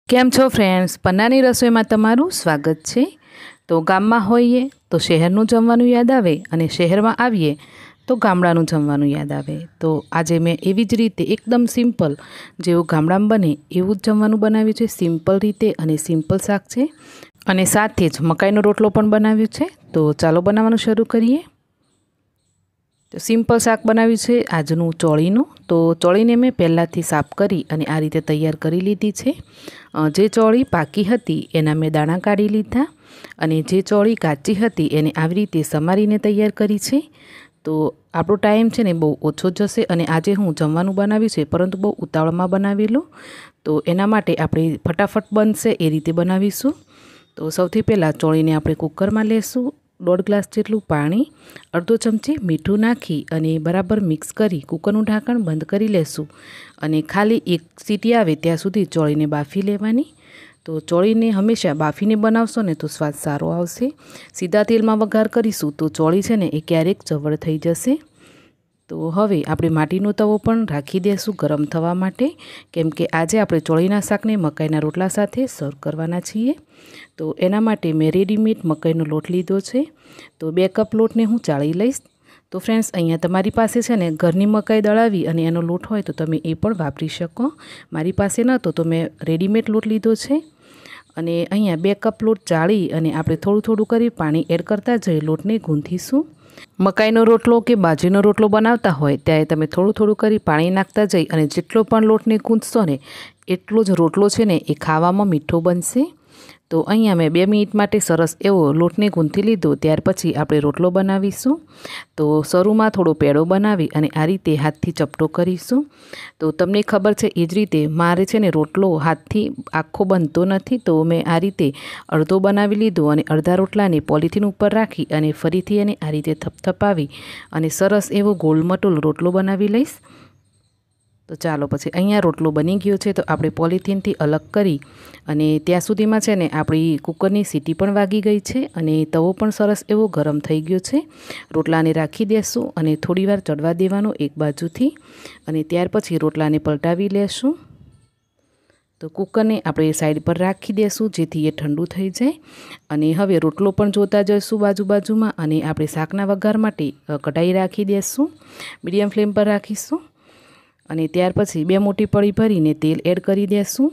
કેમ છો ફ્રેન્ડ્સ, પન્નાની રસોઈમાં તમારું સ્વાગત છે। તો ગામમાં હોઈએ તો શહેરનું જમવાનું યાદ આવે અને શહેરમાં આવીએ તો ગામડાનું જમવાનું યાદ આવે। તો આજે મેં એવી જ રીતે એકદમ સિમ્પલ જેવું ગામડામાં બને એવું જ જમવાનું બનાવ્યું છે, સિમ્પલ રીતે અને સિમ્પલ શાક છે અને સાથે જ મકાઈનો રોટલો પણ બનાવ્યો છે। તો ચાલો બનાવવાનું શરૂ કરીએ। તો સિમ્પલ શાક બનાવ્યું છે આજનું ચોળીનું। તો ચોળીને મેં પહેલાંથી સાફ કરી અને આ રીતે તૈયાર કરી લીધી છે। જે ચોળી પાકી હતી એના મેં દાણા કાઢી લીધા અને જે ચોળી કાચી હતી એને આવી રીતે સમારીને તૈયાર કરી છે। તો આપણો ટાઈમ છે ને બહુ ઓછો જશે અને આજે હું જમવાનું બનાવ્યું છે પરંતુ બહુ ઉતાવળમાં બનાવેલું, તો એના માટે આપણે ફટાફટ બનશે એ રીતે બનાવીશું। તો સૌથી પહેલાં ચોળીને આપણે કુકરમાં લેશું। 1.5 ગ્લાસ જેટલું પાણી, અડધો ચમચી મીઠું નાખી અને બરાબર મિક્સ કરી કુકરનું ઢાંકણ બંધ કરી લેશું અને ખાલી એક સીટી આવે ત્યાં સુધી ચોળીને બાફી લેવાની। તો ચોળીને હંમેશા બાફીને બનાવશો ને તો સ્વાદ સારો આવશે। સીધા તેલમાં વઘાર કરીશું તો ચોળી છે ને એ ક્યારેક ચવળ થઈ જશે। તો હવે આપણે માટીનો તવો પણ રાખી દઈશું ગરમ થવા માટે, કેમ કે આજે આપણે ચોળીના શાકને મકાઈના રોટલા સાથે સર્વ કરવાના છીએ। તો એના માટે મેં રેડીમેડ મકાઈનો લોટ લીધો છે। તો 2 કપ લોટને હું ચાળી લઈશ। તો ફ્રેન્ડ્સ, અહીંયા તમારી પાસે છે ને ઘરની મકાઈ દળાવી અને એનો લોટ હોય તો તમે એ પણ વાપરી શકો। મારી પાસે નહોતો તો મેં રેડીમેડ લોટ લીધો છે અને અહીંયા 2 કપ લોટ ચાળી અને આપણે થોડું થોડું કરી પાણી એડ કરતા જઈ લોટને ગૂંથીશું। મકાઈનો રોટલો કે બાજરીનો રોટલો બનાવતા હોય ત્યારે તમે થોડું થોડું કરી પાણી નાખતા જઈ અને જેટલો પણ લોટને ગૂંથશો ને એટલો જ રોટલો છે ને એ ખાવામાં મીઠો બનશે। તો અહીંયા મેં 2 મિનિટ માટે સરસ એવો લોટને ગૂંથી લીધો, ત્યાર પછી આપણે રોટલો બનાવીશું। તો શરૂમાં થોડો પેડો બનાવી અને આ રીતે હાથથી ચપટો કરીશું। તો તમને ખબર છે એ જ રીતે મારે છે ને રોટલો હાથથી આખો બનતો નથી, તો મેં આ રીતે અડધો બનાવી લીધો અને અડધા રોટલાને પોલિથીન ઉપર રાખી અને ફરીથી એને આ રીતે થપથપાવી અને સરસ એવો ગોલમટોલ રોટલો બનાવી લઈશ। તો ચાલો પછી અહીંયા રોટલો બની ગયો છે તો આપણે પોલિથીનથી અલગ કરી અને ત્યાં સુધીમાં છે ને આપણી કુકરની સીટી પણ વાગી ગઈ છે અને તવો પણ સરસ એવો ગરમ થઈ ગયો છે। રોટલાને રાખી દેશું અને થોડીવાર ચડવા દેવાનો એક બાજુથી અને ત્યાર પછી રોટલાને પલટાવી લેશું। તો કુકરને આપણે સાઈડ પર રાખી દેશું જેથી એ ઠંડુ થઈ જાય અને હવે રોટલો પણ જોતા જઈશું બાજુમાં અને આપણે શાકના વઘાર માટે કઢાઈ રાખી દેશું, મીડિયમ ફ્લેમ પર રાખીશું અને ત્યાર પછી 2 મોટી પળી ભરીને તેલ એડ કરી દેશું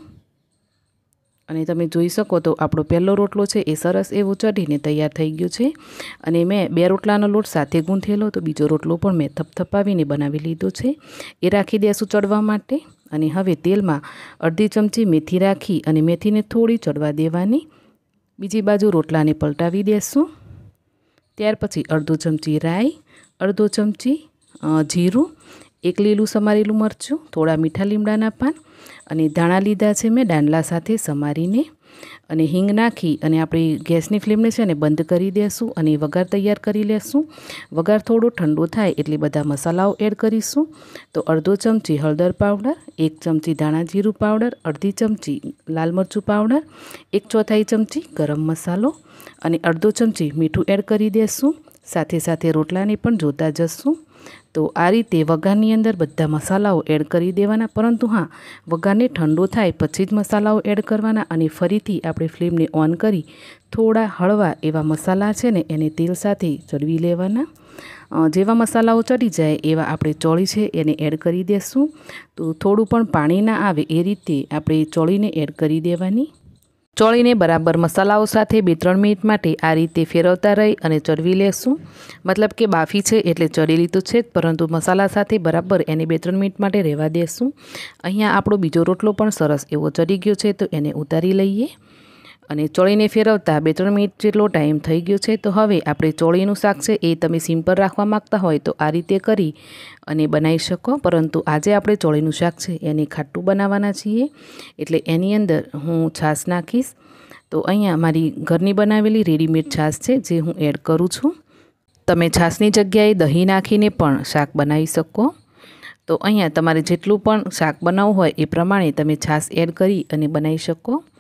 અને તમે જોઈ શકો તો આપણો પહેલો રોટલો છે એ સરસ એવો ચઢીને તૈયાર થઈ ગયો છે અને મેં 2 રોટલાનો લોટ સાથે ગૂંથેલો, તો બીજો રોટલો પણ મેં થપથપાવીને બનાવી લીધો છે, એ રાખી દેશું ચડવા માટે। અને હવે તેલમાં અડધી ચમચી મેથી રાખી અને મેથીને થોડી ચડવા દેવાની, બીજી બાજુ રોટલાને પલટાવી દેશું। ત્યાર પછી અડધો ચમચી રાઈ, અડધો ચમચી જીરું, 1 લીલું સમારેલું મરચું, થોડા મીઠા લીમડાના પાન અને ધાણા લીધા છે મેં દાંડલા સાથે સમારીને અને હિંગ નાખી અને આપણે ગેસની ફ્લેમને છે ને બંધ કરી દેશું અને વઘાર તૈયાર કરી લેશું। વઘાર થોડો ઠંડો થાય એટલે બધા મસાલાઓ એડ કરીશું। તો અડધો ચમચી હળદર પાવડર, 1 ચમચી ધાણા જીરું પાવડર, અડધી ચમચી લાલ મરચું પાવડર, 1/4 ચમચી ગરમ મસાલો અને અડધો ચમચી મીઠું એડ કરી દેશું। સાથે સાથે રોટલાને પણ જોતા જશું। તો આ રીતે વઘારની અંદર બધા મસાલાઓ એડ કરી દેવાના, પરંતુ હા, વઘારને ઠંડો થાય પછી જ મસાલાઓ એડ કરવાના અને ફરીથી આપણે ફ્લેમને ઓન કરી થોડા હળવા એવા મસાલા છે ને એને તેલ સાથે ચડવી લેવાના। જેવા મસાલાઓ ચડી જાય એવા આપણે ચોળી છે એને એડ કરી દેશું। તો થોડું પણ પાણી ના આવે એ રીતે આપણે ચોળીને એડ કરી દેવાની। ચોળીને બરાબર મસાલાઓ સાથે 2-3 મિનિટ માટે આ રીતે ફેરવતા રહી અને ચડવી લેશું। મતલબ કે બાફી છે એટલે ચડેલી તો છે જ, પરંતુ મસાલા સાથે બરાબર એને 2-3 મિનિટ માટે રહેવા દેશું। અહીંયા આપણો બીજો રોટલો પણ સરસ એવો ચડી ગયો છે તો એને ઉતારી લઈએ અને ચોળીને ફેરવતા 2-3 મિનિટ જેટલો ટાઈમ થઈ ગયો છે। તો હવે આપણે ચોળીનું શાક છે એ તમે સિમ્પલ રાખવા માગતા હોય તો આ રીતે કરી અને બનાવી શકો, પરંતુ આજે આપણે ચોળીનું શાક છે એને ખાટું બનાવવાના છીએ એટલે એની અંદર હું છાશ નાખીશ। તો અહીંયા મારી ઘરની બનાવેલી રેડીમેડ છાશ છે જે હું એડ કરું છું। તમે છાશની જગ્યાએ દહીં નાખીને પણ શાક બનાવી શકો। તો અહીંયા તમારે જેટલું પણ શાક બનાવવું હોય એ પ્રમાણે તમે છાશ એડ કરી અને બનાવી શકો।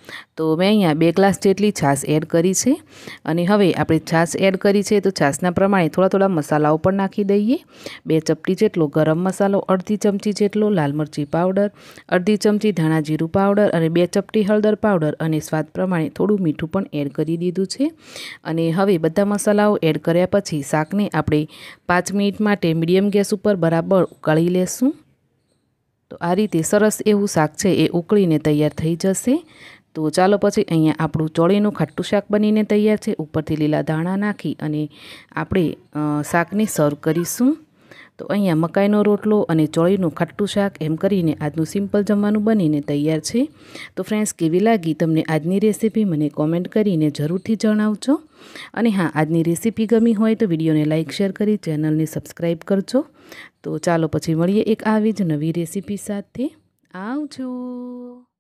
તો મેં અહીંયા 2 ગ્લાસ જેટલી છાશ એડ કરી છે અને હવે આપણે છાશ એડ કરી છે તો છાશના પ્રમાણે થોડા મસાલાઓ પણ નાખી દઈએ. 2 ચપટી જેટલો ગરમ મસાલો, અડધી ચમચી જેટલો લાલ મરચી પાવડર, અડધી ચમચી ધાણા જીરું પાવડર અને 2 ચપટી હળદર પાવડર અને સ્વાદ પ્રમાણે થોડું મીઠું પણ એડ કરી દીધું છે. અને હવે બધા મસાલાઓ એડ કર્યા પછી શાકને આપણે 5 મિનિટ માટે મીડિયમ ગેસ ઉપર બરાબર ઉકાળી લેશું. તો આ રીતે સરસ એવું શાક છે એ ઉકળીને તૈયાર થઈ જશે. તો ચાલો પછી અહીંયા આપણું ચોળીનું ખાટું શાક બનીને તૈયાર છે. ઉપરથી લીલા ધાણા નાખી અને આપણે શાકને સર્વ કરીશું. તો અહીંયા મકાઈનો રોટલો અને ચોળીનું ખાટું શાક એમ કરીને આજનું સિમ્પલ જમવાનું બનીને તૈયાર છે. તો ફ્રેન્ડ્સ, કેવી લાગી તમને આજની રેસીપી મને કોમેન્ટ કરીને જરૂરથી જણાવજો. અને હા, આજની રેસીપી ગમી હોય તો વિડીયોને લાઇક શેર કરી ચેનલને સબસ્ક્રાઈબ કરજો. તો ચાલો પછી મળીએ એક આવી જ નવી રેસીપી સાથે. આવજો.